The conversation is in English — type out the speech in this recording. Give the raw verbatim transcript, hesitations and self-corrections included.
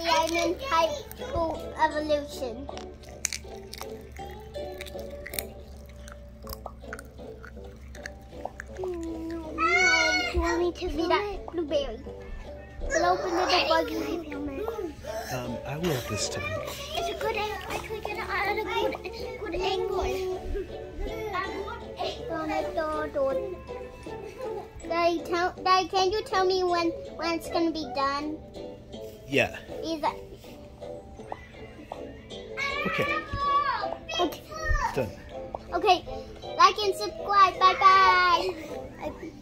Daddy, I'm in high school evolution. Do you want me to see that blueberry? We'll open the buggy. Um, I will this time. It's a good angle. I could get it at a good, good angle. Daddy, tell, Daddy, can you tell me when, when it's going to be done? Yeah. Is that... Okay. Okay. It's done. Okay. Like and subscribe. Bye-bye.